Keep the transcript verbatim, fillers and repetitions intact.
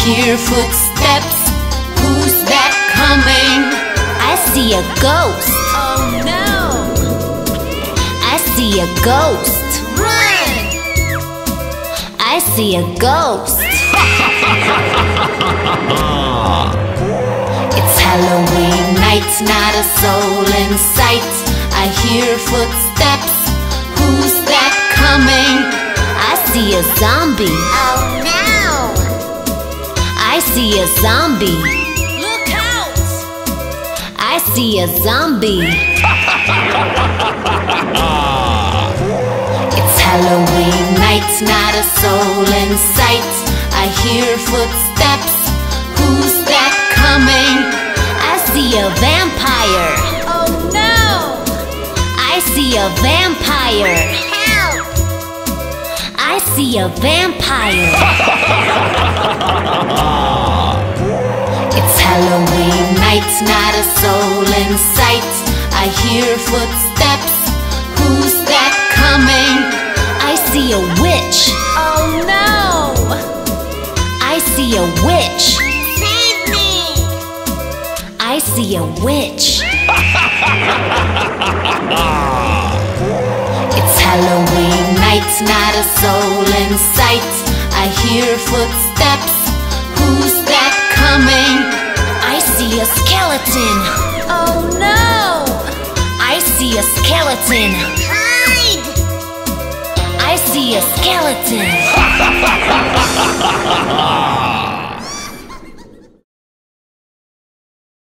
hear footsteps. Who's that coming? I see a ghost. Oh no! I see a ghost. Run! I see a ghost. It's Halloween night, not a soul in sight. I hear footsteps. Who's that coming? I see a zombie. Oh no! I see a zombie. Look out! I see a zombie. It's Halloween night, not a soul in sight. I hear footsteps. Who's that coming? I see a vampire. Oh no! I see a vampire. Help! I see a vampire. It's Halloween night, not a soul in sight. I hear footsteps. Who's that coming? I see a witch. Oh no! I see a witch. Save me! I see a witch. It's Halloween night, not a soul in sight. I hear footsteps. Who's that coming? I see a skeleton. Oh no! I see a skeleton. Hide! I see a skeleton.